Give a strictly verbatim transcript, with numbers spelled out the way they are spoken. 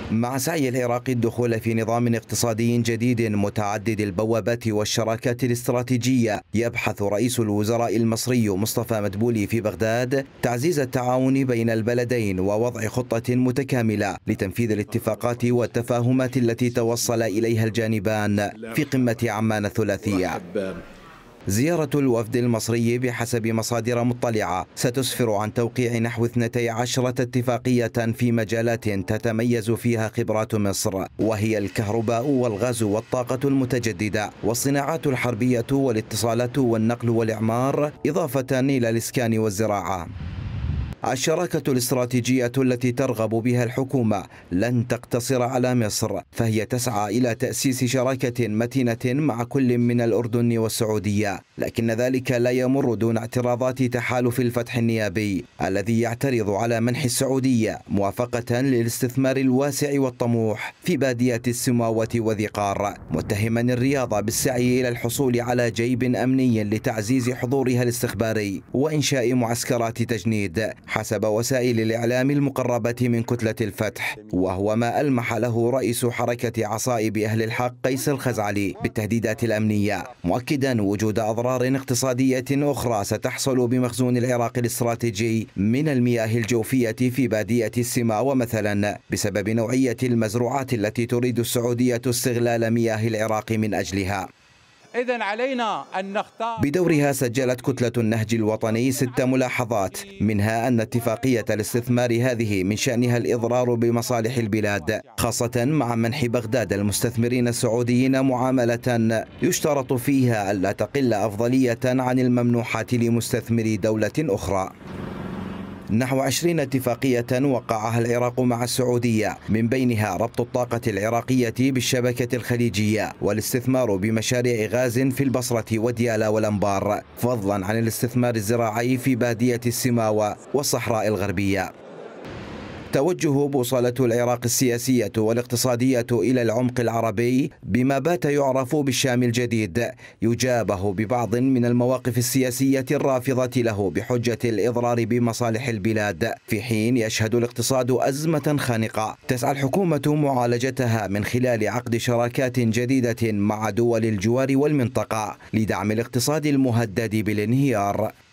مع سعي العراق الدخول في نظام اقتصادي جديد متعدد البوابات والشراكات الاستراتيجية، يبحث رئيس الوزراء المصري مصطفى مدبولي في بغداد تعزيز التعاون بين البلدين ووضع خطة متكاملة لتنفيذ الاتفاقات والتفاهمات التي توصل إليها الجانبان في قمة عمان الثلاثية. زيارة الوفد المصري بحسب مصادر مطلعة ستسفر عن توقيع نحو اثنتي عشرة اتفاقية في مجالات تتميز فيها خبرات مصر، وهي الكهرباء والغاز والطاقة المتجددة والصناعات الحربية والاتصالات والنقل والإعمار، إضافة إلى الإسكان والزراعة. الشراكة الاستراتيجية التي ترغب بها الحكومة لن تقتصر على مصر، فهي تسعى إلى تأسيس شراكة متينة مع كل من الأردن والسعودية، لكن ذلك لا يمر دون اعتراضات تحالف الفتح النيابي الذي يعترض على منح السعودية موافقة للاستثمار الواسع والطموح في بادية السماوة وذقار، متهما الرياض بالسعي إلى الحصول على جيب أمني لتعزيز حضورها الاستخباري وإنشاء معسكرات تجنيد حسب وسائل الإعلام المقربة من كتلة الفتح، وهو ما ألمح له رئيس حركة عصائب أهل الحق قيس الخزعلي بالتهديدات الأمنية، مؤكدا وجود أضرار اقتصادية أخرى ستحصل بمخزون العراق الاستراتيجي من المياه الجوفية في بادية السماوة مثلا بسبب نوعية المزروعات التي تريد السعودية استغلال مياه العراق من أجلها. إذن علينا أن نختار. بدورها سجلت كتلة النهج الوطني ست ملاحظات، منها أن اتفاقية الاستثمار هذه من شأنها الإضرار بمصالح البلاد، خاصة مع منح بغداد المستثمرين السعوديين معاملة يشترط فيها ألا تقل أفضلية عن الممنوحات لمستثمري دولة أخرى. نحو عشرين اتفاقية وقعها العراق مع السعودية، من بينها ربط الطاقة العراقية بالشبكة الخليجية والاستثمار بمشاريع غاز في البصرة وديالى والأنبار، فضلا عن الاستثمار الزراعي في بادية السماوة والصحراء الغربية. توجه بوصلة العراق السياسية والاقتصادية إلى العمق العربي بما بات يعرف بالشام الجديد يجابه ببعض من المواقف السياسية الرافضة له بحجة الإضرار بمصالح البلاد، في حين يشهد الاقتصاد أزمة خانقة تسعى الحكومة معالجتها من خلال عقد شراكات جديدة مع دول الجوار والمنطقة لدعم الاقتصاد المهدد بالانهيار.